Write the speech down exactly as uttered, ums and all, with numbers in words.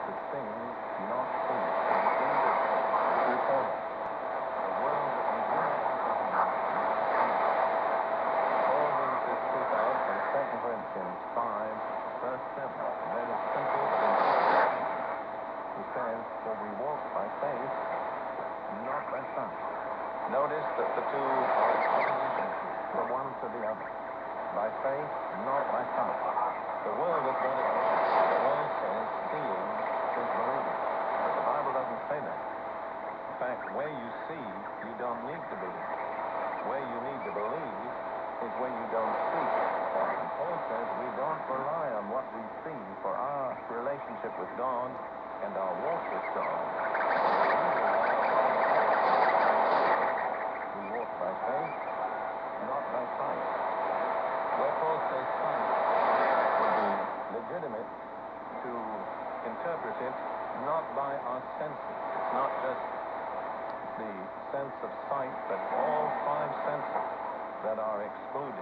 to see, not see. Report. The world that we do all these is put out in Second Corinthians five, verse seven. And that is simple but important. He says, for we walk by faith, not by sight. Notice that the two are in opposition to one to the other. By faith, not by sight. The world has got it wrong. The world says seeing is believing. But the Bible doesn't say that. In fact, where you see, you don't need to believe. Where you need to believe is when you don't see. And Paul says we don't rely on what we see for our relationship with God and our walk with God. We walk by faith, not by sight. Where Paul says sight would be legitimate to interpret it not by our senses. It's not just the sense of sight, but all five senses that are excluded.